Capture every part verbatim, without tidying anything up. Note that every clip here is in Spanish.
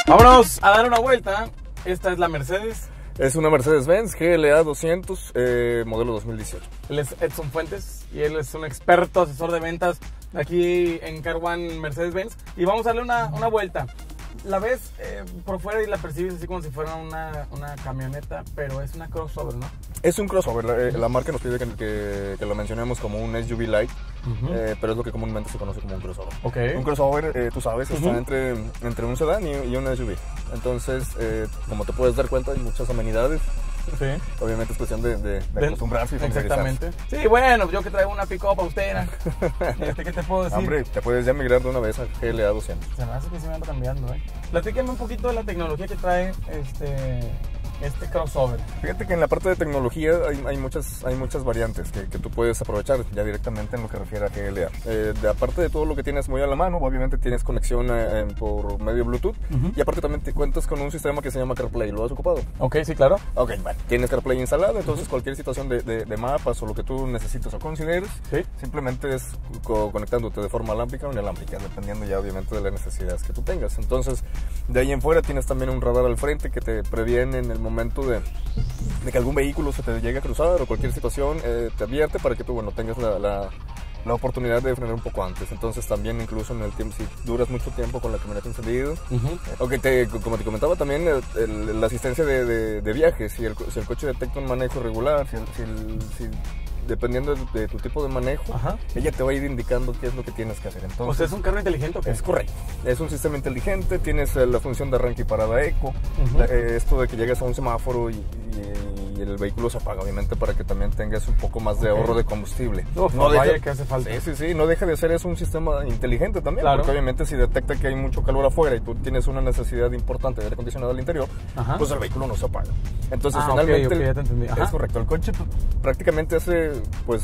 Vámonos a dar una vuelta. Esta es la Mercedes. Es una Mercedes-Benz G L A doscientos, eh, modelo dos mil dieciocho. Él es Edson Fuentes y él es un experto asesor de ventas aquí en Car One Mercedes-Benz. Y vamos a darle una, una vuelta. La ves eh, por fuera y la percibes así como si fuera una, una camioneta, pero es una crossover, ¿no? Es un crossover. La, eh, la marca nos pide que, que, que lo mencionemos como un S U V light, uh-huh. eh, pero es lo que comúnmente se conoce como un crossover. Okay. Un crossover, eh, tú sabes, está uh-huh. entre, entre un sedán y, y un S U V. Entonces, eh, como te puedes dar cuenta, hay muchas amenidades. Sí. Obviamente es cuestión de, de, de acostumbrarse y exactamente. Sí, bueno, yo que traigo una pick-up austera. Este, ¿qué te puedo decir? Hombre, te puedes ya migrar de una vez a G L A doscientos. Se me hace que sí me ando cambiando, ¿eh? Platíqueme un poquito de la tecnología que trae este... este crossover. Fíjate que en la parte de tecnología hay, hay, muchas, hay muchas variantes que, que tú puedes aprovechar ya directamente en lo que refiere a G L A. Eh, de, aparte de todo lo que tienes muy a la mano, obviamente tienes conexión eh, por medio Bluetooth, uh-huh. y aparte también te cuentas con un sistema que se llama CarPlay. ¿Lo has ocupado? Ok, sí, claro. Ok, bueno, tienes CarPlay instalado, entonces uh-huh. cualquier situación de, de, de mapas o lo que tú necesites o consideres, ¿sí? Simplemente es co conectándote de forma alámbrica o inalámbrica, dependiendo ya obviamente de las necesidades que tú tengas. Entonces, de ahí en fuera tienes también un radar al frente que te previene en el momento de, de que algún vehículo se te llegue a cruzar o cualquier situación, eh, te advierte para que tú, bueno, tengas la, la, la oportunidad de frenar un poco antes. Entonces también incluso en el tiempo, si duras mucho tiempo con la camioneta encendida, uh-huh. okay, te, como te comentaba también, el, el, la asistencia de, de, de viaje, si el, si el coche detecta un manejo irregular, si, el, si, el, si dependiendo de, de tu tipo de manejo, ajá. ella te va a ir indicando qué es lo que tienes que hacer. Entonces, o sea, ¿es un carro inteligente o qué? Es correcto. Es un sistema inteligente, tienes la función de arranque y parada eco, uh-huh. esto de que llegues a un semáforo y, y, y el vehículo se apaga, obviamente, para que también tengas un poco más de okay. ahorro de combustible. Uf, no vaya deja, que hace falta. Sí, sí, sí, no deja de ser, es un sistema inteligente también, claro. porque obviamente si detecta que hay mucho calor afuera y tú tienes una necesidad importante de aire acondicionado al interior, ajá. pues el vehículo no se apaga. Entonces, ah, finalmente, okay, okay, ya te entendí. Es correcto, el coche prácticamente hace, pues,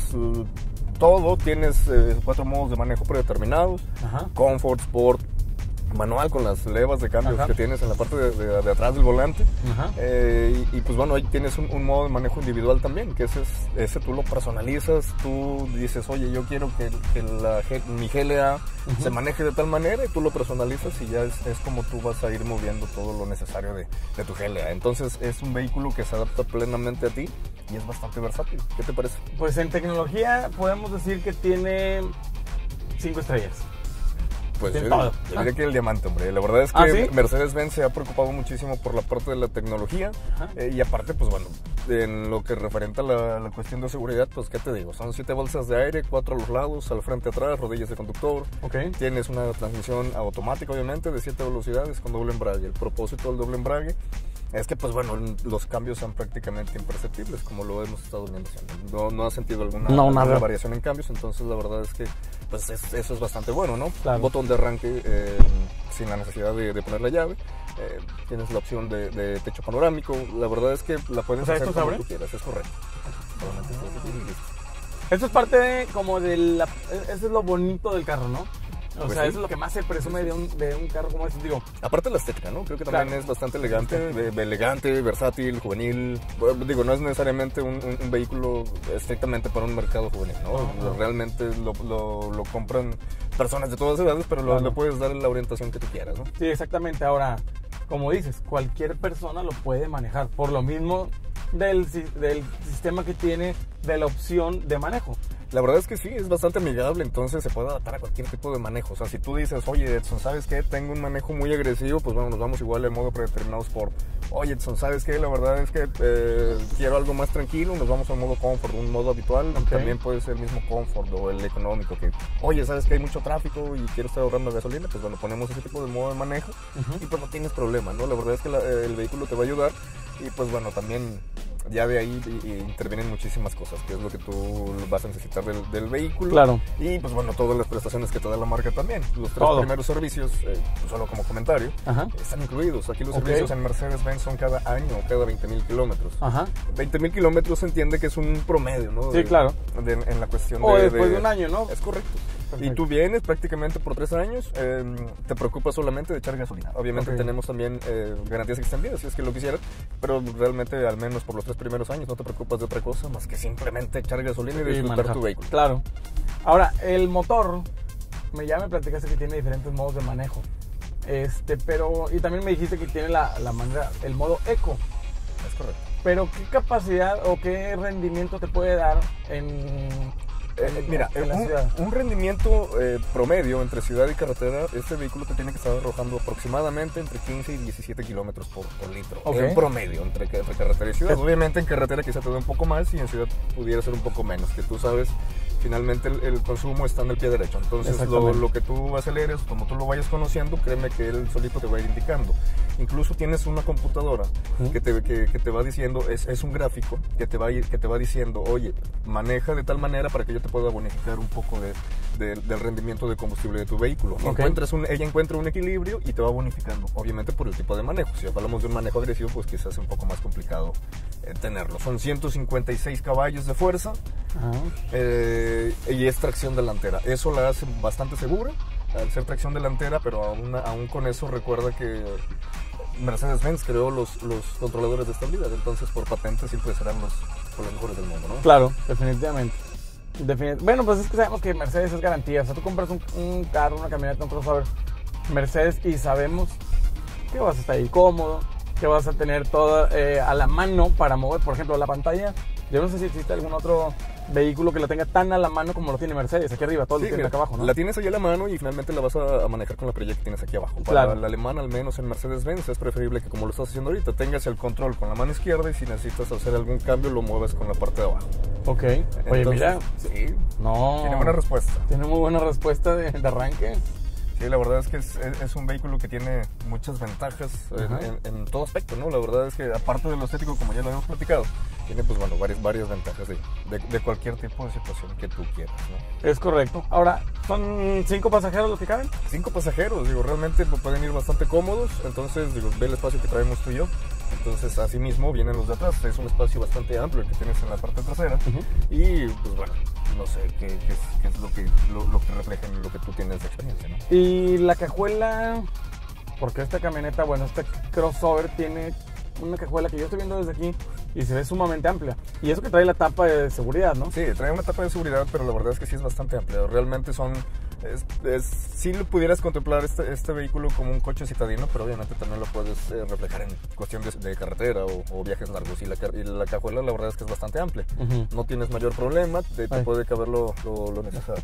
todo, tienes eh, cuatro modos de manejo predeterminados, ajá. Comfort, Sport, manual con las levas de cambios ajá. que tienes en la parte de, de, de atrás del volante, eh, y, y pues bueno, ahí tienes un, un modo de manejo individual también, que ese, es, ese tú lo personalizas, tú dices, oye, yo quiero que, que la, mi G L A uh-huh. se maneje de tal manera, y tú lo personalizas y ya es, es como tú vas a ir moviendo todo lo necesario de, de tu G L A. Entonces es un vehículo que se adapta plenamente a ti y es bastante versátil. ¿Qué te parece? Pues en tecnología podemos decir que tiene cinco estrellas. Pues yo, yo diría que el diamante, hombre. La verdad es que ¿ah, sí? Mercedes-Benz se ha preocupado muchísimo por la parte de la tecnología, eh, y aparte, pues bueno, en lo que referente a la, la cuestión de seguridad, pues qué te digo, son siete bolsas de aire, cuatro a los lados, al frente atrás, rodillas de conductor. Okay. Tienes una transmisión automática, obviamente, de siete velocidades con doble embrague. El propósito del doble embrague es que, pues bueno, los cambios son prácticamente imperceptibles, como lo hemos estado viendo. No, no has sentido alguna, no, alguna variación en cambios, entonces la verdad es que pues es, eso es bastante bueno, ¿no? Claro. Un botón de arranque eh, sin la necesidad de, de poner la llave. Eh, tienes la opción de, de techo panorámico. La verdad es que la puedes, o sea, hacer como tú quieras, es correcto. Eso es parte de, como de la... Eso es lo bonito del carro, ¿no? O pues sea, sí. eso es lo que más se presume de un, de un carro como este, digo. Aparte de la estética, ¿no? Creo que también claro. es bastante elegante, de, de elegante, versátil, juvenil. Bueno, digo, no es necesariamente un, un, un vehículo estrictamente para un mercado juvenil, ¿no? Uh-huh. Realmente lo, lo, lo compran personas de todas edades, pero claro. lo, le puedes dar la orientación que tú quieras, ¿no? Sí, exactamente. Ahora, como dices, cualquier persona lo puede manejar, por lo mismo del, del sistema que tiene, de la opción de manejo. La verdad es que sí, es bastante amigable, entonces se puede adaptar a cualquier tipo de manejo. O sea, si tú dices, oye Edson, ¿sabes qué? Tengo un manejo muy agresivo, pues bueno, nos vamos igual al modo predeterminado Sport. Oye Edson, ¿sabes qué? La verdad es que eh, quiero algo más tranquilo, nos vamos al modo Comfort, un modo habitual. Okay. También puede ser el mismo Comfort o el económico, que, oye, ¿sabes que hay mucho tráfico y quiero estar ahorrando gasolina? Pues bueno, ponemos ese tipo de modo de manejo uh-huh. y pues no tienes problema, ¿no? La verdad es que la, el vehículo te va a ayudar y pues bueno, también... ya de ahí y, y intervienen muchísimas cosas, que es lo que tú vas a necesitar del, del vehículo. Claro. Y pues bueno, todas las prestaciones que te da la marca también. Los tres Todo. primeros servicios, eh, pues solo como comentario, Ajá. están incluidos. Aquí los okay. servicios en Mercedes-Benz son cada año o cada veinte mil kilómetros. Ajá. veinte mil kilómetros se entiende que es un promedio, ¿no? Sí, de, claro. De, en la cuestión o de... después de, de un año, ¿no? Es correcto. Perfecto. Y tú vienes prácticamente por tres años, eh, te preocupas solamente de echar gasolina. Obviamente okay. tenemos también eh, garantías extendidas, si es que lo quisieras, pero realmente al menos por los tres primeros años no te preocupas de otra cosa más que simplemente echar gasolina y disfrutar manejar. Tu vehículo. Claro. Ahora, el motor, me ya me platicaste que tiene diferentes modos de manejo. Este, pero, y también me dijiste que tiene la, la manera, el modo eco. Es correcto. Pero, ¿qué capacidad o qué rendimiento te puede dar en... Eh, mira, en un, un rendimiento eh, promedio entre ciudad y carretera, este vehículo te tiene que estar arrojando aproximadamente entre quince y diecisiete kilómetros por, por litro. Okay. En promedio, entre, entre carretera y ciudad. Obviamente en carretera quizá te dé un poco más y en ciudad pudiera ser un poco menos, que tú sabes, finalmente el, el consumo está en el pie derecho. Entonces lo, lo que tú aceleres, como tú lo vayas conociendo, créeme que él solito te va a ir indicando. Incluso tienes una computadora ¿Mm? que, te, que, que te va diciendo, es, es un gráfico que te, va a ir, que te va diciendo, oye, maneja de tal manera para que yo te pueda bonificar un poco de, de, del rendimiento de combustible de tu vehículo. Okay. Encuentras un, ella encuentra un equilibrio y te va bonificando, obviamente por el tipo de manejo. Si hablamos de un manejo agresivo, pues quizás es un poco más complicado eh, tenerlo. Son ciento cincuenta y seis caballos de fuerza uh-huh. eh, y es tracción delantera. Eso la hace bastante segura al ser tracción delantera, pero aún, aún con eso recuerda que Mercedes-Benz creó los, los controladores de estabilidad, entonces por patente siempre serán los, los mejores del mundo, ¿no? Claro, definitivamente. Definit- bueno, pues es que sabemos que Mercedes es garantía. O sea, tú compras un, un carro, una camioneta, un crossover Mercedes y sabemos que vas a estar ahí cómodo, que vas a tener todo eh, a la mano para mover. Por ejemplo, la pantalla, yo no sé si existe algún otro vehículo que lo tenga tan a la mano como lo tiene Mercedes, aquí arriba, todo sí, lo tiene acá abajo, ¿no? La tienes ahí a la mano y finalmente la vas a, a manejar con la perilla que tienes aquí abajo. Para claro. el alemán, al menos en Mercedes-Benz, es preferible que como lo estás haciendo ahorita, tengas el control con la mano izquierda y si necesitas hacer algún cambio, lo mueves con la parte de abajo. Ok. Entonces, oye, mira. Sí. No. Tiene buena respuesta. Tiene muy buena respuesta de, de arranque. Sí, la verdad es que es, es, es un vehículo que tiene muchas ventajas en, en, en todo aspecto, ¿no? La verdad es que aparte de lo estético, como ya lo habíamos platicado, tiene pues bueno, varias, varias ventajas de, de, de cualquier tipo de situación que tú quieras, ¿no? Es correcto. Ahora, ¿son cinco pasajeros los que caben? Cinco pasajeros, digo, realmente pueden ir bastante cómodos, entonces, digo, ve el espacio que traemos tú y yo. Entonces, así mismo vienen los de atrás, es un espacio bastante amplio el que tienes en la parte trasera. Uh-huh. Y pues bueno, no sé qué, qué, es, qué es lo que, lo, lo que refleja en lo que tú tienes de experiencia, ¿no? Y la cajuela, porque esta camioneta, bueno, este crossover tiene una cajuela que yo estoy viendo desde aquí y se ve sumamente amplia. Y eso que trae la tapa de seguridad, ¿no? Sí, trae una tapa de seguridad, pero la verdad es que sí es bastante amplia. Realmente son... Es, es, sí lo pudieras contemplar este, este vehículo como un coche citadino, pero obviamente también lo puedes eh, reflejar en cuestión de, de carretera o, o viajes largos. Y la, y la cajuela la verdad es que es bastante amplia. Uh-huh. No tienes mayor problema, te, te puede caber lo, lo, lo necesario.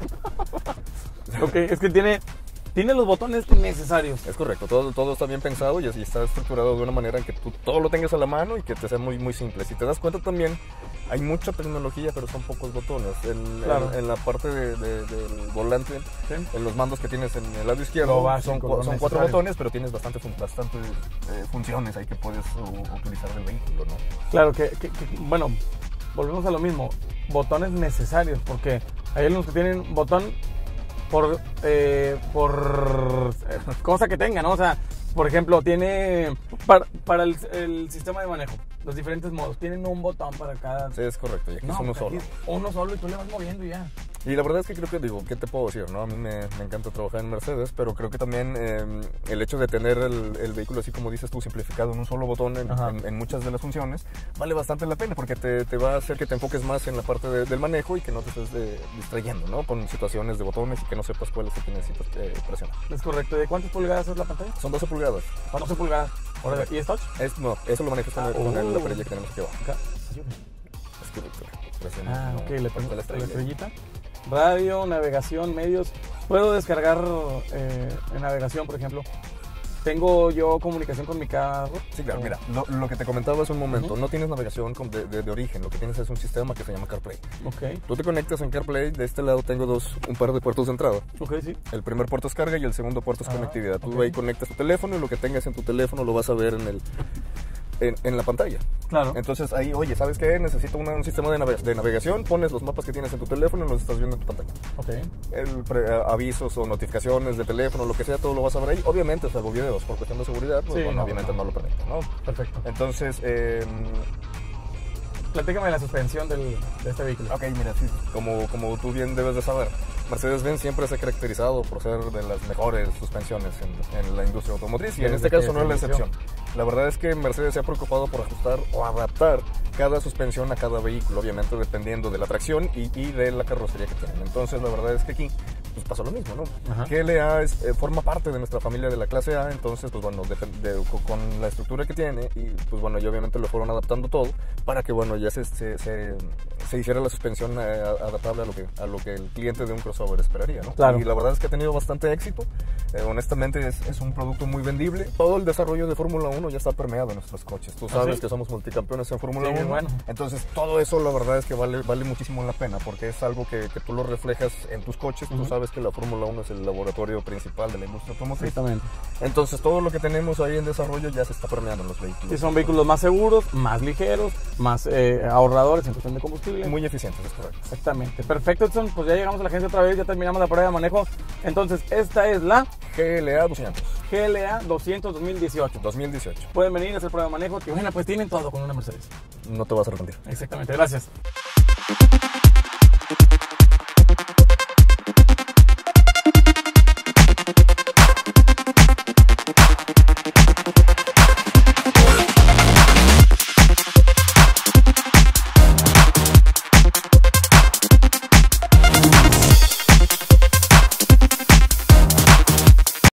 Ok, es que tiene... Tiene los botones necesarios. Es correcto, todo, todo está bien pensado y así está estructurado de una manera en que tú todo lo tengas a la mano y que te sea muy, muy simple. Si te das cuenta también, hay mucha tecnología, pero son pocos botones. En, claro. en, en la parte de, de, del volante, ¿sí? En los mandos que tienes en el lado izquierdo, no, son, son, son cuatro botones, pero tienes bastante, bastante eh, funciones ahí que puedes uh, utilizar del vehículo, ¿no? Claro, que, que, que, bueno, volvemos a lo mismo, botones necesarios, porque hay algunos que tienen botón por eh, por eh, cosa que tenga, ¿no? O sea, por ejemplo, tiene para, para el, el sistema de manejo, los diferentes modos, tienen un botón para cada... Sí, es correcto, y aquí no, es uno solo. Es uno solo y tú le vas moviendo y ya. Y la verdad es que creo que, digo, ¿qué te puedo decir? ¿No? A mí me, me encanta trabajar en Mercedes, pero creo que también eh, el hecho de tener el, el vehículo así como dices tú, simplificado en un solo botón en, en, en muchas de las funciones, vale bastante la pena porque te, te va a hacer que te enfoques más en la parte de, del manejo y que no te estés de, distrayendo, ¿no? Con situaciones de botones y que no sepas cuál es el que necesitas eh, presionar. Es correcto. ¿De cuántas pulgadas es la pantalla? Son doce pulgadas. doce pulgadas. ¿Y es touch? Es, no, eso lo manejas con, ah, con oh. la perilla que tenemos aquí abajo. Acá. Es que presiona. Ah, no, ok, le pongo la estrellita. Radio, navegación, medios. Puedo descargar eh, en navegación, por ejemplo. ¿Tengo yo comunicación con mi carro? Sí, claro, mira, lo, lo que te comentaba hace un momento, uh-huh. no tienes navegación con de, de, de origen, lo que tienes es un sistema que se llama CarPlay. Ok. Tú te conectas en CarPlay, de este lado tengo dos, un par de puertos de entrada. Ok, sí. El primer puerto es carga y el segundo puerto es ah, conectividad. Tú okay. ahí conectas tu teléfono y lo que tengas en tu teléfono lo vas a ver en el... En, en la pantalla. Claro. Entonces ahí, oye, ¿sabes qué? Necesito una, un sistema de, naveg de navegación, pones los mapas que tienes en tu teléfono y los estás viendo en tu pantalla. Ok. El pre, avisos o notificaciones de teléfono, lo que sea, todo lo vas a ver ahí. Obviamente, salvo videos, por cuestión de seguridad, pues, sí, bueno, no, obviamente no. no lo permite, ¿no? Perfecto. Entonces, eh, platícame de la suspensión del, de este vehículo. Ok, mira, sí, como, como tú bien debes de saber, Mercedes-Benz siempre se ha caracterizado por ser de las mejores suspensiones en, en la industria automotriz y sí, en este caso no es la excepción. La verdad es que Mercedes se ha preocupado por ajustar o adaptar cada suspensión a cada vehículo, obviamente dependiendo de la tracción y, y de la carrocería que tienen. Entonces la verdad es que aquí pues pasa lo mismo, ¿no? Ajá. G L A es, eh, forma parte de nuestra familia de la clase A, entonces, pues bueno, de, de, con la estructura que tiene, y pues bueno, y obviamente lo fueron adaptando todo para que, bueno, ya se, se, se, se hiciera la suspensión eh, adaptable a lo, que, a lo que el cliente de un crossover esperaría, ¿no? Claro. Y la verdad es que ha tenido bastante éxito. Eh, honestamente, es, es un producto muy vendible. Todo el desarrollo de Fórmula uno ya está permeado en nuestros coches. Tú sabes ¿Ah, sí? que somos multicampeones en Fórmula sí, uno. Bueno. Entonces, todo eso, la verdad es que vale, vale muchísimo la pena, porque es algo que, que tú lo reflejas en tus coches. Uh-huh. Tú sabes que la Fórmula uno es el laboratorio principal de la industria automotriz. Exactamente. Entonces, todo lo que tenemos ahí en desarrollo ya se está permeando en los vehículos. Y son vehículos más seguros, más ligeros, más eh, ahorradores en cuestión de combustible. Muy eficientes, es correcto. Exactamente. Perfecto, Edson. Pues ya llegamos a la agencia otra vez, ya terminamos la prueba de manejo. Entonces, esta es la G L A doscientos. G L A doscientos dos mil dieciocho. dos mil dieciocho. Pueden venir a hacer prueba de manejo, que bueno, pues tienen todo con una Mercedes. No te vas a arrepentir. Exactamente, gracias.